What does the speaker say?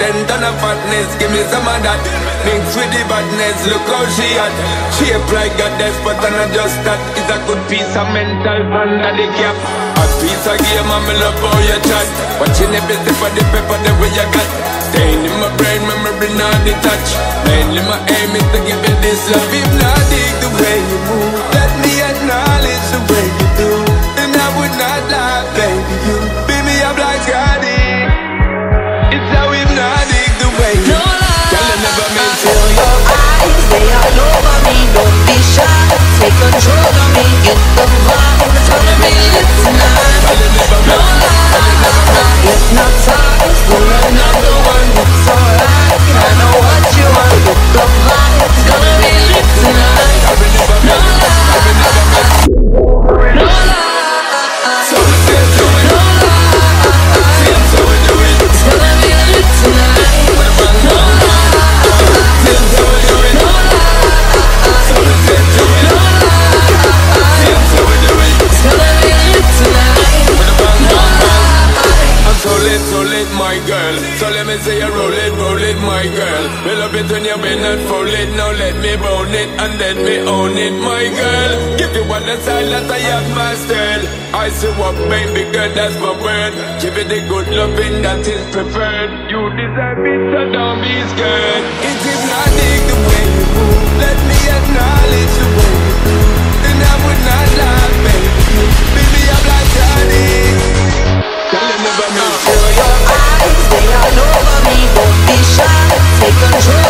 10 ton of fatness, give me some of that. Mix with the badness, look how she hot. Shape like goddess, but I'm not just that. It's a good piece of mental under the cap. A piece of game, I'm in love how you chat. Watching every sip of the pepper, the way you got. Staying in my brain, memory not detach. Mainly my aim is to give you this love. Hypnotic, the way you move, let me acknowledge the way you do. And I would not lie, baby, you beat me up like Scotty. It's how hypnotic the way you do. Girl, I never meant to. Feel your eyes, they all over me. Don't be shy, take control of me. Get the vibe, it's gonna be lit tonight. No lie, hypnotized, pull another one. It's alright, I know what you want. Get the vibe, it's gonna be lit tonight. No lie, no lie. So we say so we do it. So we do it. It's gonna be lit tonight. No lie. So we do it. No lie. So we say so we do it. So we do it. It's gonna be lit tonight. No lie. I'm so lit, my girl. So let me say you roll it, my girl. Well up it when you've been and fold it. Now let me bone it and let me own it, my girl. Give you one the style that I have mastered. I say what, baby girl, that's my word. Give it the good loving that is preferred. You deserve it, so don't be scared. It's hypnotic the way you move. Let me acknowledge the way you do. And I would not lie, baby. Baby, I'm like Johnny. Tell you never know. Feel your eyes, they all over me. Don't be shy, take control